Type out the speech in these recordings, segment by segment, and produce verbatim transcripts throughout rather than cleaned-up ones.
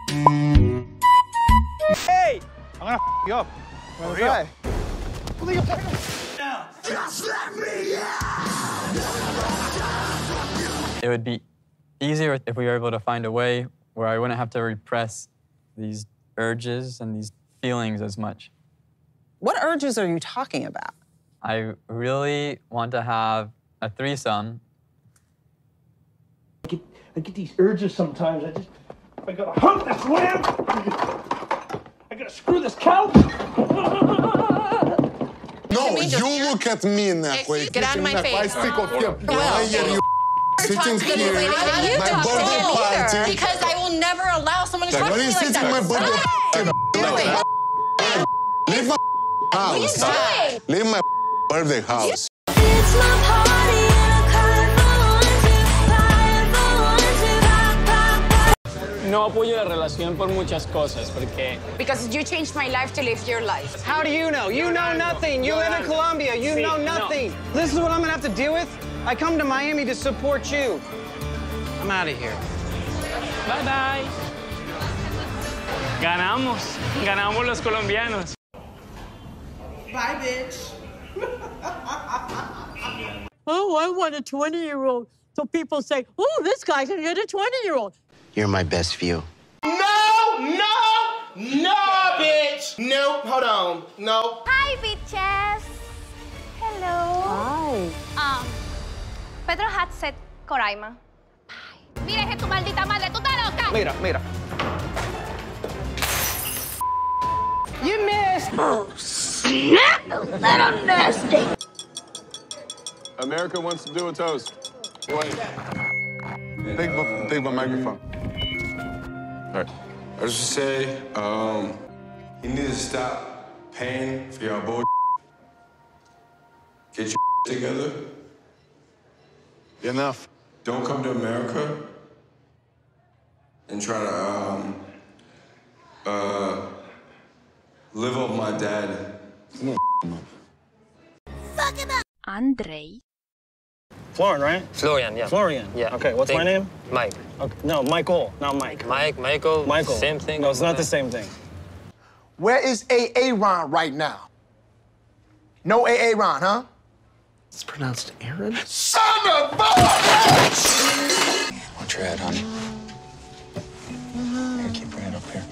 Hey! I'm gonna f you up. For real. What are you talking about? Just let me out! It would be easier if we were able to find a way where I wouldn't have to repress these urges and these feelings as much. What urges are you talking about? I really want to have a threesome. I get, I get these urges sometimes. I just, I gotta hump this lamp. I gotta screw this couch. No, you look at me in that way. Get out of my face. Well, sitting here, my birthday party. Because I will never allow someone to talk to me like that. My birthday party. Leave my house. What are you doing? Leave my birthday house. It's my party and I No apoyo la relación por muchas cosas, porque... Because you changed my life to live your life. How do you know? You know nothing. You live in Colombia. You know nothing. This is what I'm gonna have to deal with? I come to Miami to support you. I'm out of here. Bye-bye. Ganamos. Ganamos los colombianos. Bye, bitch. Oh, I want a twenty-year-old. So people say, oh, this guy can get a twenty-year-old. You're my best view. No, no, no, bitch. Nope, hold on. Nope. Hi, bitches. Hello. Hi. Um, Pedro had said Coraima. Mira, es tu maldita madre, tú estás loca. Mira, mira. You missed. Oh, snap, little nasty. America wants to do a toast. Wait. Take my, take my microphone. All right. I was just say, um, you need to stop paying for your bull. Get your together. Enough. Don't come to America and try to um, uh, live off my dad. Fuck him up. Andrei. Florian, right? Florian, yeah. Florian. Yeah. Okay, what's Think my name? Mike. Okay. No, Michael, not Mike. Mike, Michael. Michael. Same thing. No, it's not the same thing. Where is A A Ron right now? No A A Ron, huh? It's pronounced Aaron. Son of a bitch! Watch your head, honey. Here, keep your head up here.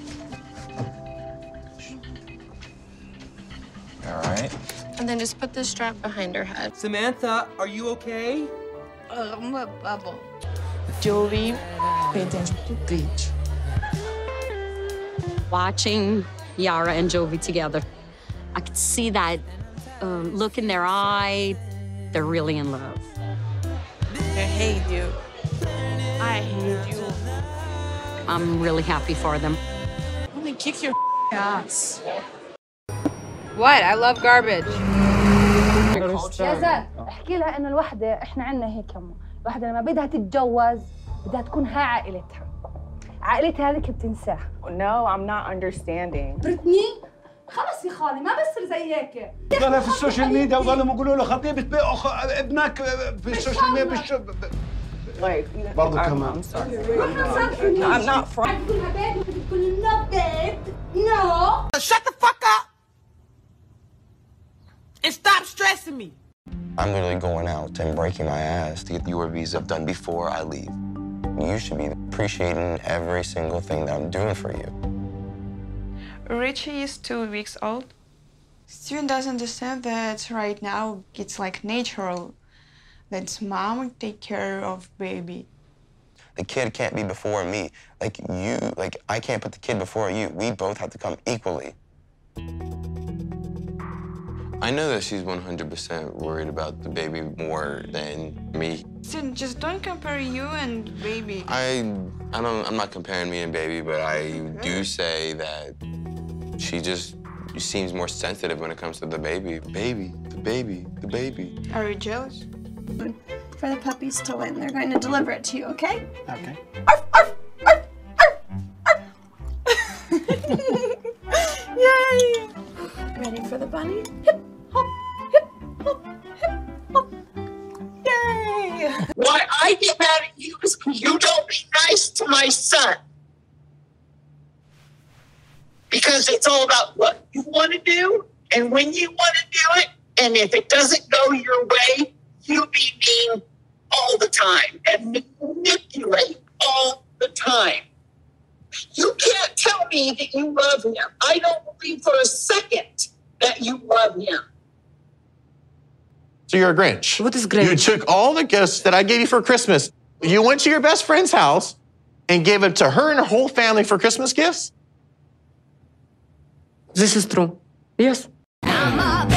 All right. And then just put the strap behind her head. Samantha, are you okay? I'm a bubble. Jovi, pay attention to Peach. Watching Yara and Jovi together, I could see that um, look in their eye. They're really in love. I hate you. I hate you. I'm really happy for them. Let me kick your ass. What? I love garbage. يا زاد احكي لها انه الوحده احنا عندنا هيك يما، الوحده لما بدها تتجوز بدها تكون هاي عائلتها. عائلتها هذيك بتنساها. No, I'm not understanding. بريتني خلص يا خالي ما بصير زي هيك. ضلها في السوشيال ميديا وضلهم يقولوا له خطيبة ابنك في السوشيال ميديا بالش برضه كمان. I'm sorry. I'm not from. No. Shut the fuck up and stop stressing me. I'm literally going out and breaking my ass to get your visa done before I leave. You should be appreciating every single thing that I'm doing for you. Richie is two weeks old. Steven doesn't understand that right now it's like natural that mom take care of baby. The kid can't be before me. Like you, like I can't put the kid before you. We both have to come equally. I know that she's one hundred percent worried about the baby more than me. Steven, just don't compare you and baby. I, I don't, I'm not comparing me and baby, but I do say that she just seems more sensitive when it comes to the baby. Baby, the baby, the baby. Are you jealous? For the puppies to win, they're going to deliver it to you, okay? Okay. Arf, arf, arf, arf, arf. Yay! Ready for the bunny? Hip, hop, hip, hop, hip, hop. Yay! Why I get mad at you is because you don't be nice to my son. Because it's all about what you want to do and when you want to do it. And if it doesn't go your way, you be mean all the time and manipulate all the time. You can't tell me that you love him. I don't believe for a second that you love him. So you're a Grinch. What is Grinch? You took all the gifts that I gave you for Christmas. You went to your best friend's house and gave it to her and her whole family for Christmas gifts? This is true. Yes. I'm a